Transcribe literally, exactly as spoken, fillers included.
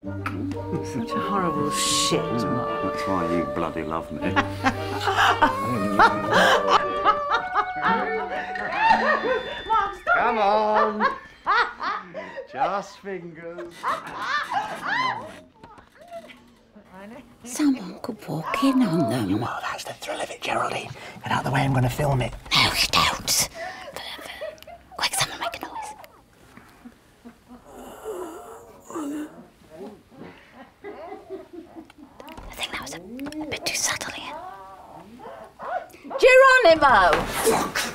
Such a horrible shit, Mark. That's why you bloody love me. Come on. Just fingers. Someone could walk in on them. Well, that's the thrill of it, Geraldine. Get out of the way, I'm going to film it. No, you don't. Quick, someone make a noise. I think that was a, a bit too subtle, Ian. Geronimo!